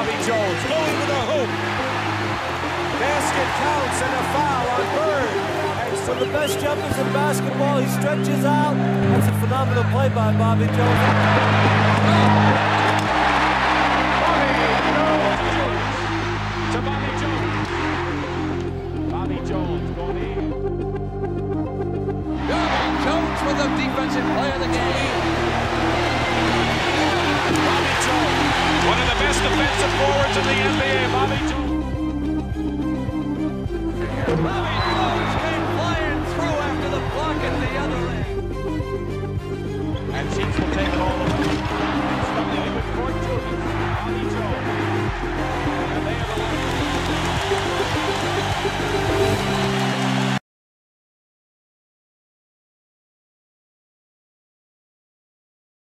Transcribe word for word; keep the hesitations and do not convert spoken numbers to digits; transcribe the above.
Bobby Jones going to the hoop. Basket counts and a foul on Bird. So the best jumpers in basketball, he stretches out. That's a phenomenal play by Bobby Jones. To Bobby Jones. Bobby Jones going in. Bobby Jones for the defensive play of the game. Bobby Jones, one of the best defensive forwards in the N B A.